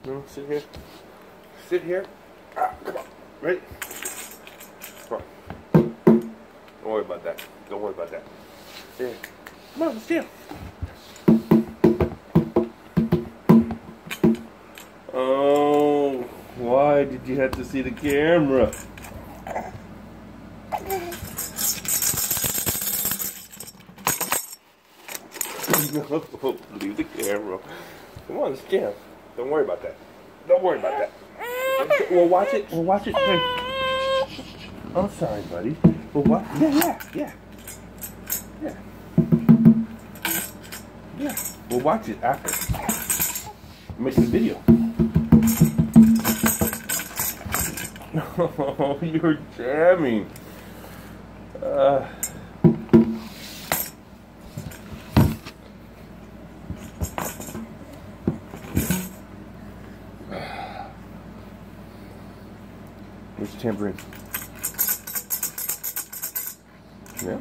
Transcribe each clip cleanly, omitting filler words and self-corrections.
No, sit here. Sit here. Ah, come on. Ready? Come on. Don't worry about that. Don't worry about that. Yeah. Come on, let's jam. Oh, why did you have to see the camera? No, leave the camera. Come on, let's jam. Don't worry about that. Don't worry about that. We'll watch it. We'll watch it. Hey. I'm sorry, buddy. We'll watch. Yeah. We'll watch it after. Make the video. Oh, you're jamming. Where's the tambourine? Yeah.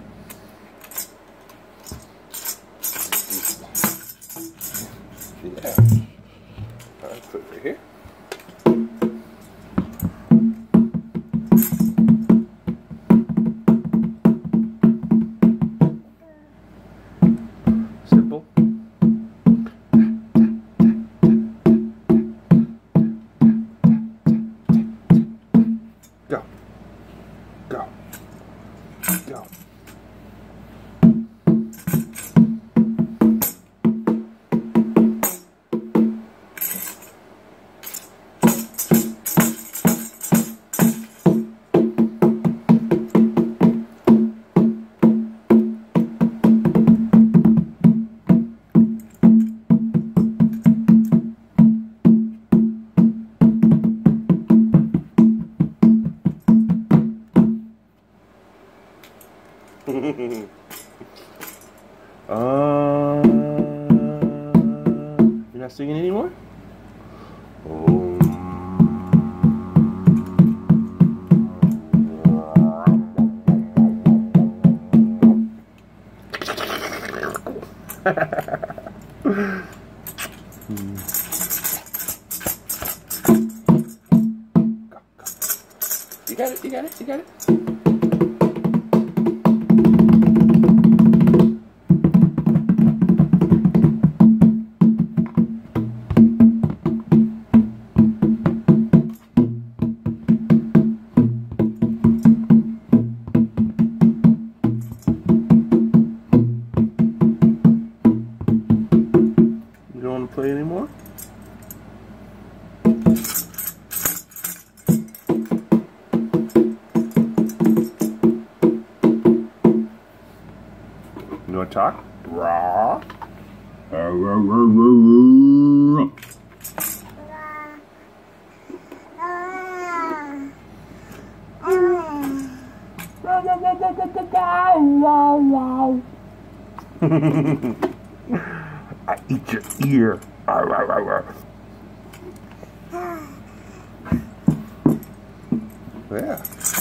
Yeah. Alright, put it right here. Simple. Go. Go. Go. You're not singing anymore? Oh. You got it, you got it, you got it. You don't want to play anymore? You want to talk? Raw. I eat your ear. Yeah.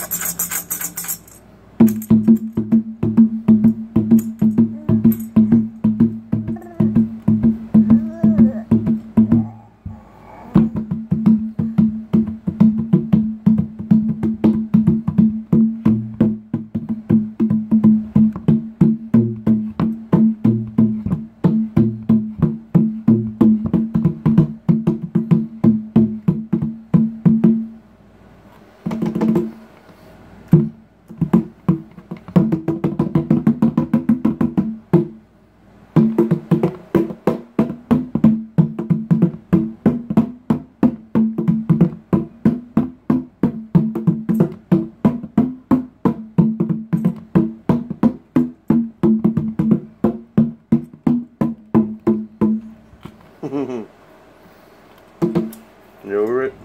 You over it?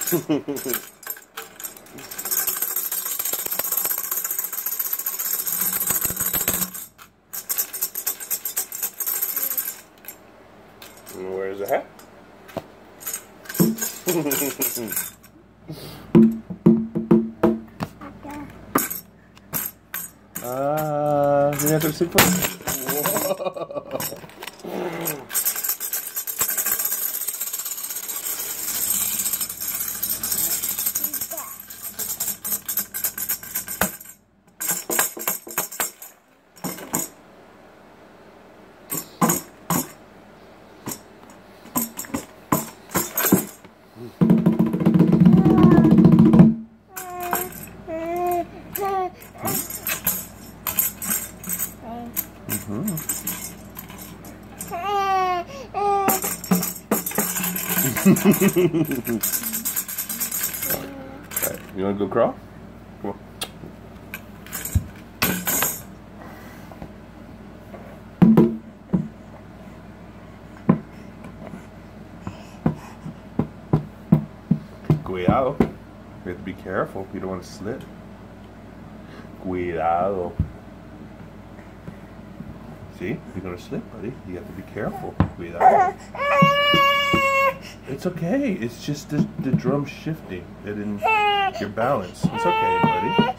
Where's the hat? You have to sit for. Whoa. Alright, you want to go crawl? Come on. Cuidado. You have to be careful. You don't want to slip. Cuidado. See? You're going to slip, buddy. You have to be careful. Cuidado. It's okay. It's just the drum shifting and in your balance. It's okay, buddy.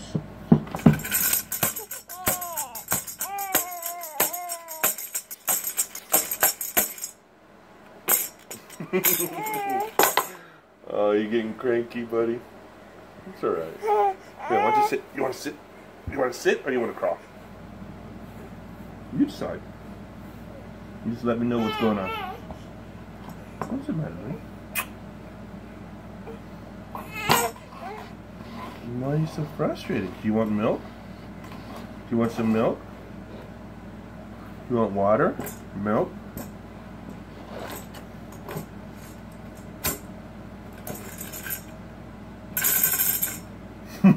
Oh, you're getting cranky, buddy. It's alright. Here, why don't you sit? You want to sit? You want to sit or you want to crawl? You decide. You just let me know what's going on. What's the matter, buddy? Why are you so frustrated? Do you want milk? Do you want some milk? You want water? Milk? You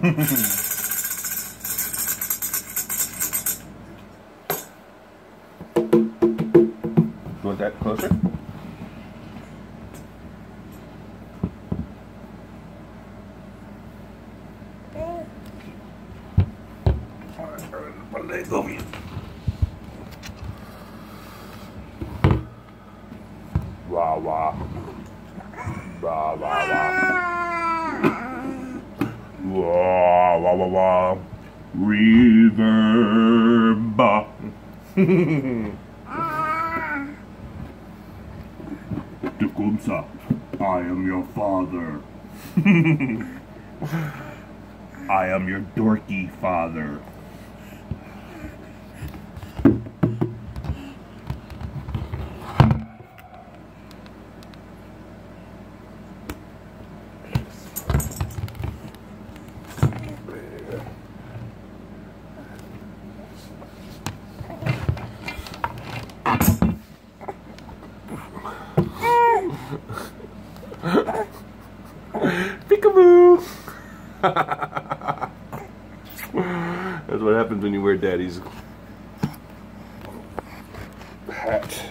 want that closer? Alright, leg over you. Wah wah. Wah wah wah. Wah wah wah wah. Reverb. Tecumseh, I am your father. I am your dorky father. Peekaboo! That's what happens when you wear daddy's hat.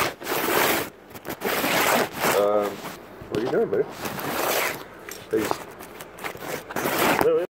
What are you doing, buddy? Hey.